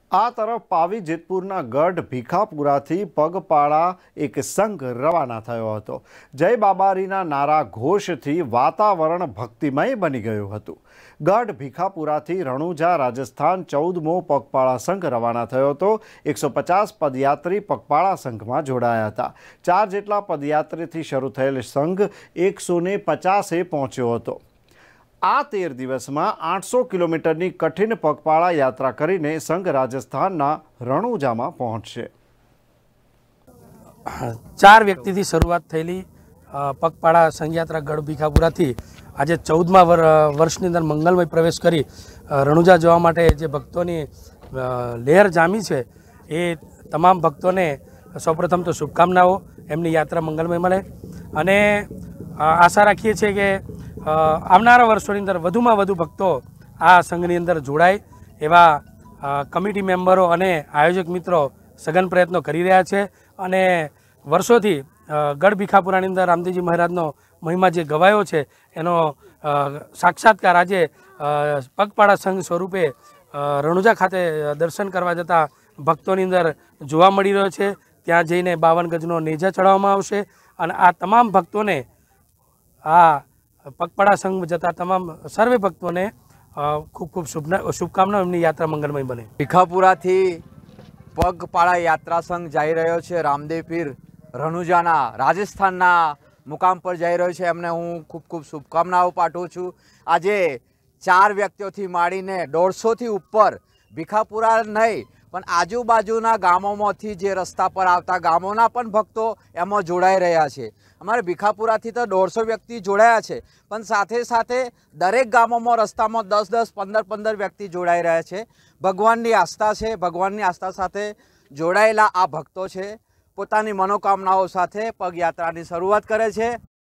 આ તરફ પાવી જેતપુરના ગઢ ભીખાપુરાથી પગપાળા એક સંઘ રવાના થયો હતો। જય બાબારીના નારા ઘોષથી વાતાવરણ ભક્તિમય બની ગયું હતું। ગઢ ભીખાપુરાથી રણુજા રાજસ્થાન 14મો પગપાળા સંઘ રવાના થયો હતો। 150 પદયાત્રી પગપાળા સંઘમાં જોડાયા હતા। 4 જેટલા પદયાત્રીથી શરૂ થયેલ સંઘ 150એ પહોંચ્યો હતો। આ 13 દિવસમાં 800 કિલોમીટરની કઠિન પગપાળા યાત્રા કરીને સંઘ રાજસ્થાનના રણુજામાં પહોંચશે। 4 વ્યક્તિથી શરૂઆત થયેલી પગપાળા સંઘયાત્રા ગઢ ભીખાપુરાથી આજે 14મા વર્ષની અંદર મંગલમય પ્રવેશ કરી રણુજા જવા માટે જે ભક્તોની લહેર જામી છે એ તમામ ભક્તોને સૌપ્રથમ તો શુભકામનાઓ। એમની યાત્રા મંગલમય મળે અને આશા રાખીએ છીએ કે આવનારા વર્ષોની અંદર વધુમાં વધુ ભક્તો આ સંઘની અંદર જોડાય એવા કમિટી મેમ્બરો અને આયોજક મિત્રો સઘન પ્રયત્નો કરી રહ્યા છે અને વર્ષોથી ગઢ ભીખાપુરાની અંદર રામદેવજી મહારાજનો મહિમા જે ગવાયો છે એનો સાક્ષાત્કાર આજે પગપાળા સંઘ સ્વરૂપે રણુજા ખાતે દર્શન કરવા જતા ભક્તોની અંદર જોવા મળી રહ્યો છે। ત્યાં જઈને 52 ગજનો નેજા ચડાવવામાં આવશે અને આ તમામ ભક્તોને આ પગપાળા સંઘ જતા તમામ સર્વે ભક્તોને ખૂબ ખૂબ શુભકામનાઓ। એમની યાત્રા મંગલમય બને। ભીખાપુરાથી પગપાળા યાત્રા સંઘ જઈ રહ્યો છે રામદેવ પીર રણુજાના રાજસ્થાનના મુકામ પર જઈ રહ્યો છે। એમને હું ખૂબ ખૂબ શુભકામનાઓ પાઠવું છું। આજે 4 વ્યક્તિઓથી માંડીને 150થી ઉપર ભીખાપુરા નહીં પણ આજુબાજુના ગામોમાંથી જે રસ્તા પર આવતા ગામોના પણ ભક્તો એમાં જોડાઈ રહ્યા છે। અમારે ભીખાપુરાથી તો 150 વ્યક્તિ જોડાયા છે પણ સાથે સાથે દરેક ગામોમાં રસ્તામાં 10-10, 15-15 વ્યક્તિ જોડાઈ રહ્યા છે। ભગવાનની આસ્થા છે। ભગવાનની આસ્થા સાથે જોડાયેલા આ ભક્તો છે પોતાની મનોકામનાઓ સાથે પગયાત્રાની શરૂઆત કરે છે।